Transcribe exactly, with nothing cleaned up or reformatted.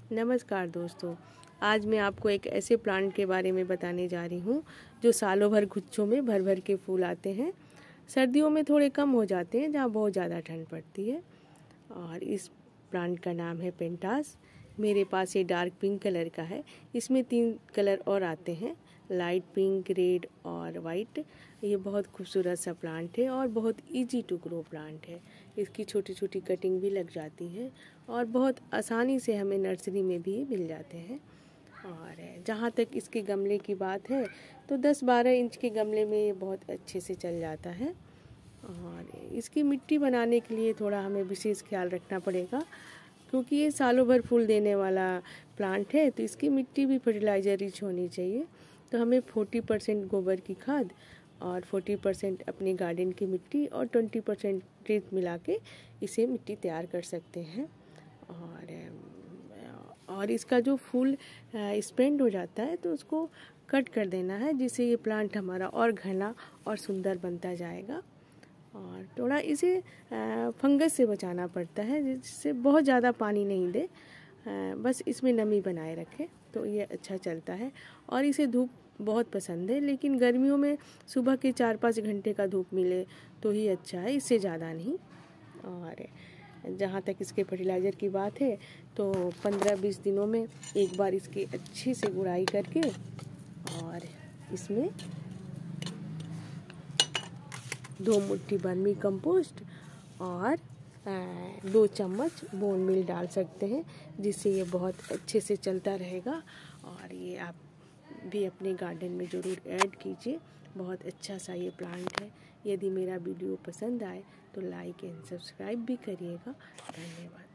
नमस्कार दोस्तों, आज मैं आपको एक ऐसे प्लांट के बारे में बताने जा रही हूँ जो सालों भर गुच्छों में भर भर के फूल आते हैं। सर्दियों में थोड़े कम हो जाते हैं जहाँ बहुत ज़्यादा ठंड पड़ती है। और इस प्लांट का नाम है पेंटास। मेरे पास ये डार्क पिंक कलर का है। इसमें तीन कलर और आते हैं, लाइट पिंक, रेड और वाइट। ये बहुत खूबसूरत सा प्लांट है और बहुत इजी टू ग्रो प्लांट है। इसकी छोटी छोटी कटिंग भी लग जाती है और बहुत आसानी से हमें नर्सरी में भी मिल जाते हैं। और जहाँ तक इसके गमले की बात है तो दस बारह इंच के गमले में ये बहुत अच्छे से चल जाता है। और इसकी मिट्टी बनाने के लिए थोड़ा हमें विशेष ख्याल रखना पड़ेगा, क्योंकि ये सालों भर फूल देने वाला प्लांट है, तो इसकी मिट्टी भी फर्टिलाइज़र रिच होनी चाहिए। तो हमें चालीस परसेंट गोबर की खाद और चालीस परसेंट अपने गार्डन की मिट्टी और बीस परसेंट रेत मिला के इसे मिट्टी तैयार कर सकते हैं। और और इसका जो फूल स्पेंड हो जाता है तो उसको कट कर देना है, जिससे ये प्लांट हमारा और घना और सुंदर बनता जाएगा। और थोड़ा इसे फंगस से बचाना पड़ता है, जिससे बहुत ज़्यादा पानी नहीं दे, बस इसमें नमी बनाए रखे तो ये अच्छा चलता है। और इसे धूप बहुत पसंद है, लेकिन गर्मियों में सुबह के चार पाँच घंटे का धूप मिले तो ही अच्छा है, इससे ज़्यादा नहीं। और जहाँ तक इसके फर्टिलाइज़र की बात है तो पंद्रह बीस दिनों में एक बार इसकी अच्छी से गुड़ाई करके और इसमें दो मुट्ठी वर्मी कंपोस्ट और दो चम्मच बोन मील डाल सकते हैं, जिससे ये बहुत अच्छे से चलता रहेगा। और ये आप भी अपने गार्डन में ज़रूर ऐड कीजिए, बहुत अच्छा सा ये प्लांट है। यदि मेरा वीडियो पसंद आए तो लाइक एंड सब्सक्राइब भी करिएगा। धन्यवाद।